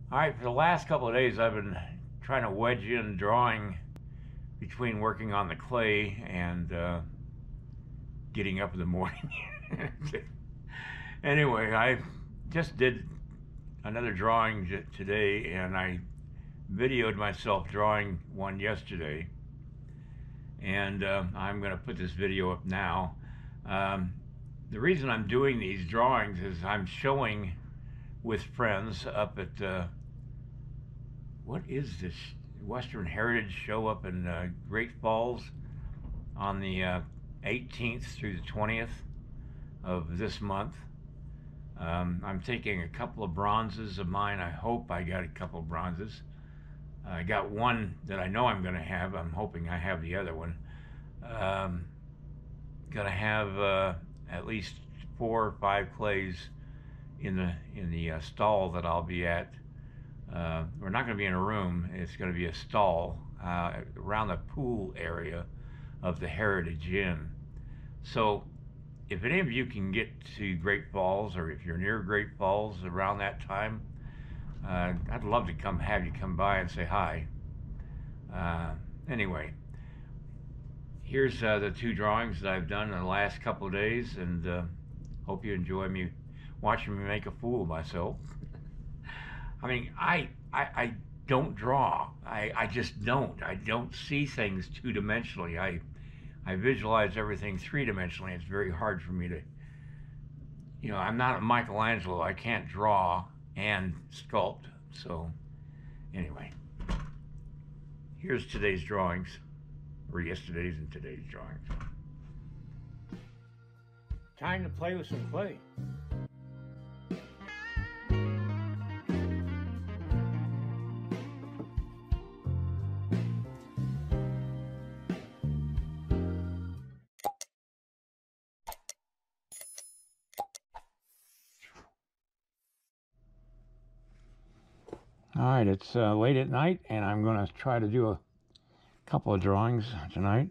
All right, for the last couple of days, I've been trying to wedge in drawing between working on the clay and getting up in the morning. Anyway, I just did another drawing today, and I videoed myself drawing one yesterday, and I'm going to put this video up now. Um, the reason I'm doing these drawings is I'm showing with friends up at what is this Western Heritage Show up in Great Falls on the 18th through the 20th of this month. I'm taking a couple of bronzes of mine. I hope I got a couple of bronzes. I got one that I know I'm going to have. I'm hoping I have the other one. Going to have at least 4 or 5 clays in the stall that I'll be at. We're not going to be in a room. It's going to be a stall around the pool area of the Heritage Inn. So if any of you can get to Great Falls, or if you're near Great Falls around that time, I'd love to have you come by and say hi. Anyway, here's the 2 drawings that I've done in the last couple of days, and hope you enjoy me watching me make a fool of myself. I mean, I don't draw. I just don't. I don't see things 2-dimensionally. I visualize everything 3-dimensionally. It's very hard for me to, I'm not a Michelangelo. I can't draw and sculpt. So, anyway, here's today's drawings, or yesterday's and today's drawings. Time to play with some clay. All right, it's late at night, and I'm going to try to do a couple of drawings tonight.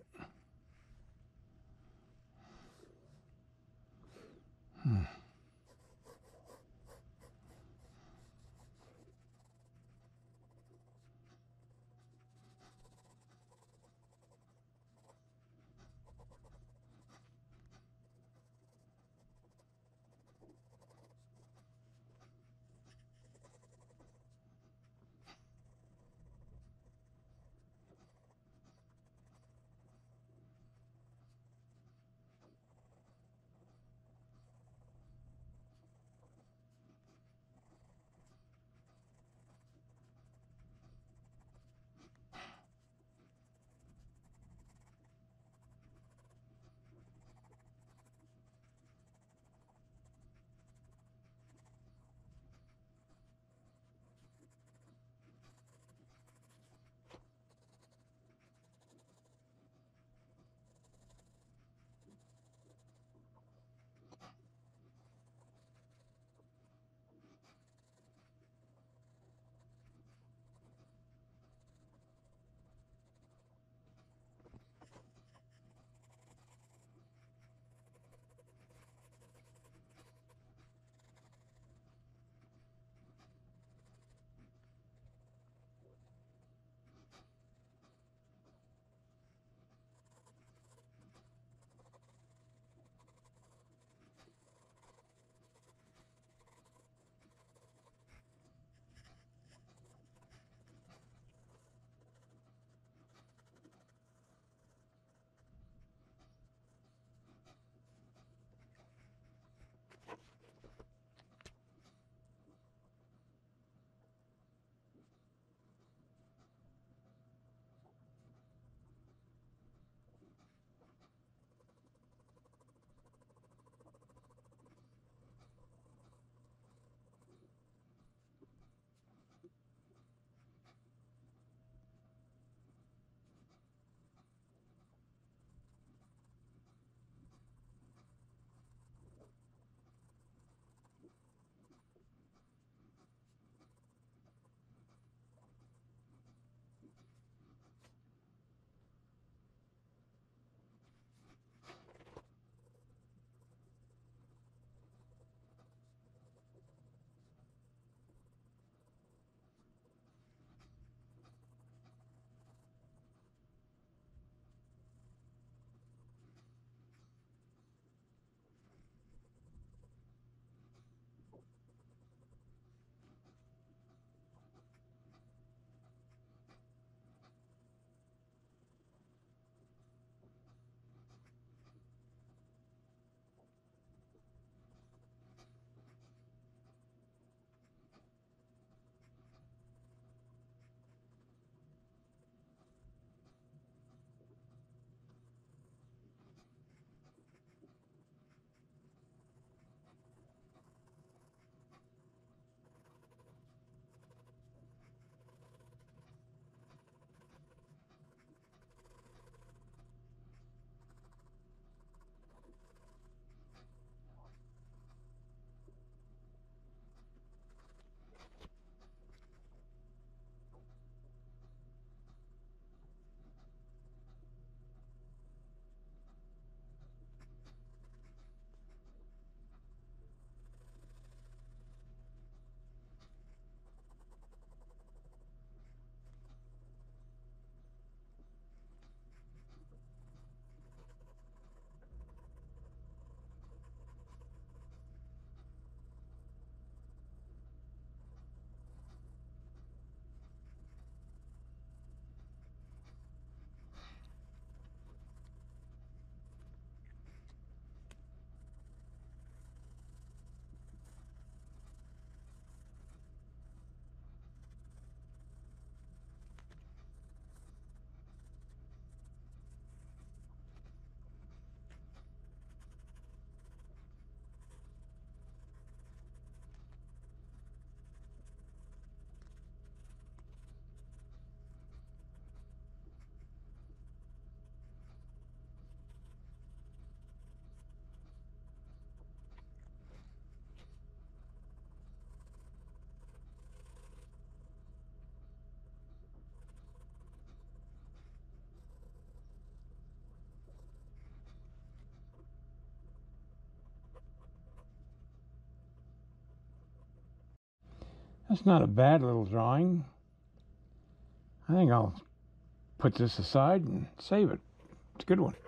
That's not a bad little drawing. I think I'll put this aside and save it. It's a good one.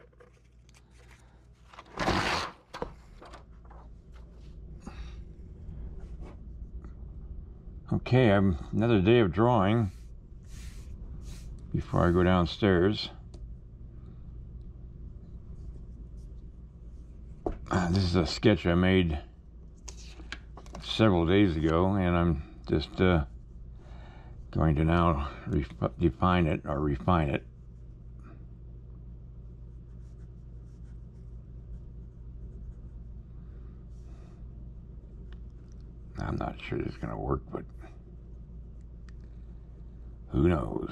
Okay, another day of drawing before I go downstairs. This is a sketch I made several days ago, and I'm just going to now define it or refine it. I'm not sure this is going to work, but who knows?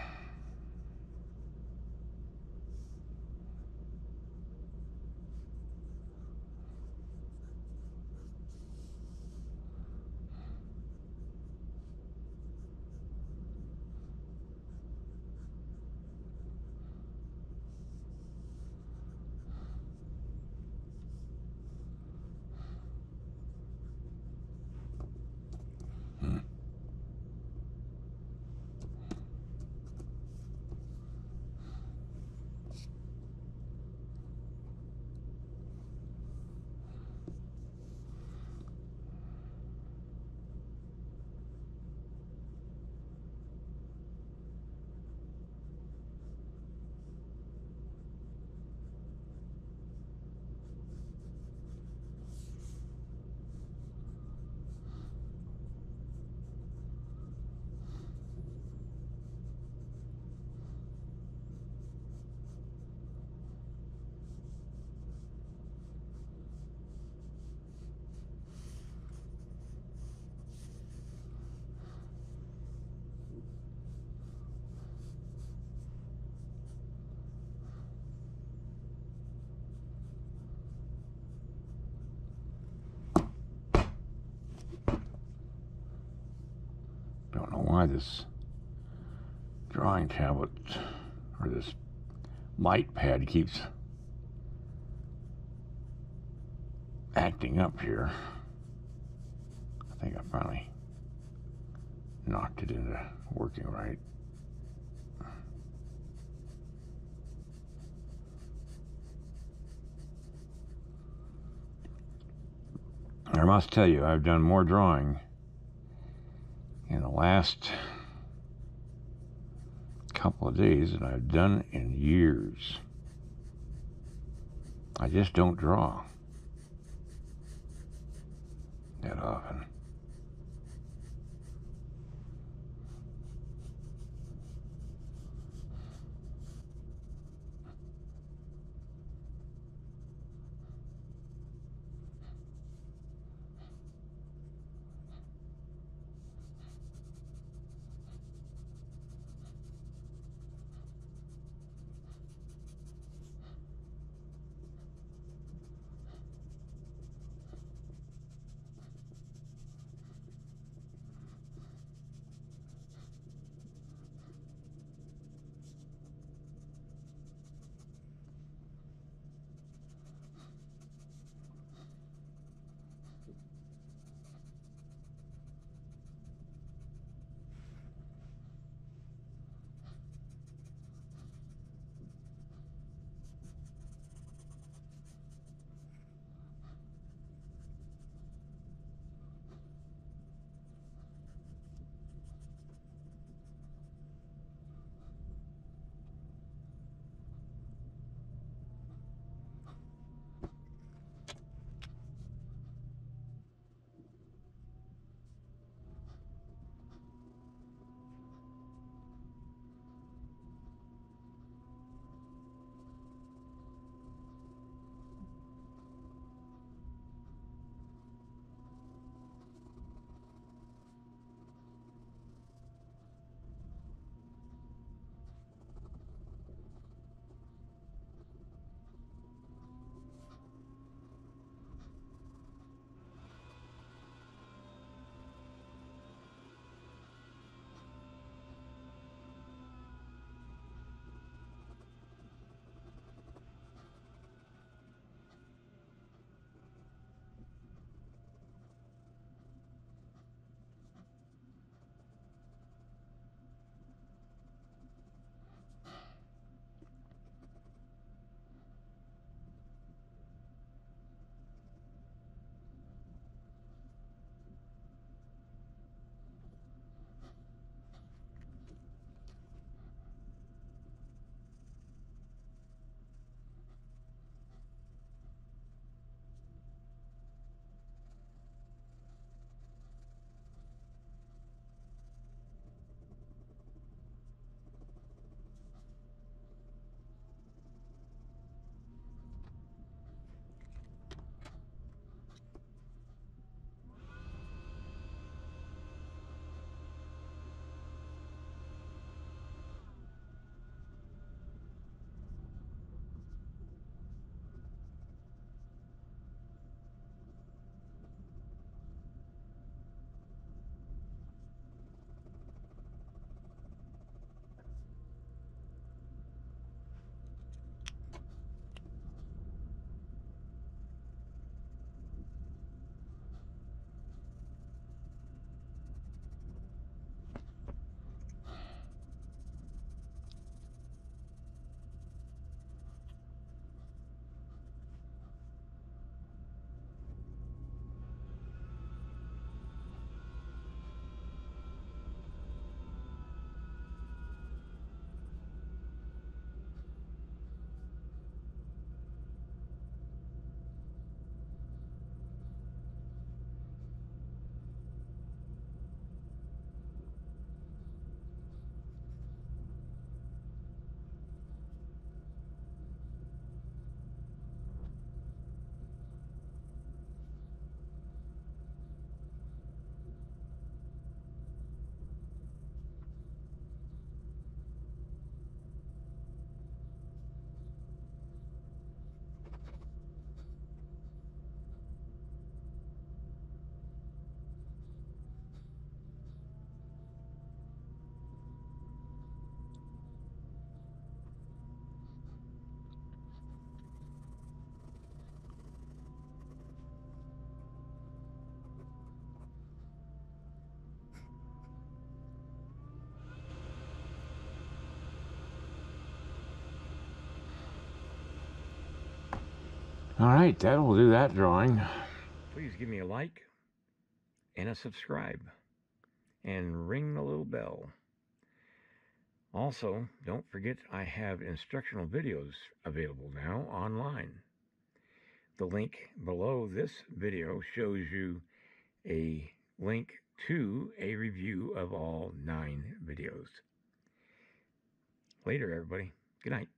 Don't know why this drawing tablet or this light pad keeps acting up here. I think I finally knocked it into working right. I must tell you, I've done more drawing in the last couple of days than I've done in years. I just don't draw that often. All right, that will do that drawing. Please give me a like and a subscribe and ring the little bell. Also, don't forget I have instructional videos available now online. The link below this video shows you a link to a review of all 9 videos. Later, everybody. Good night.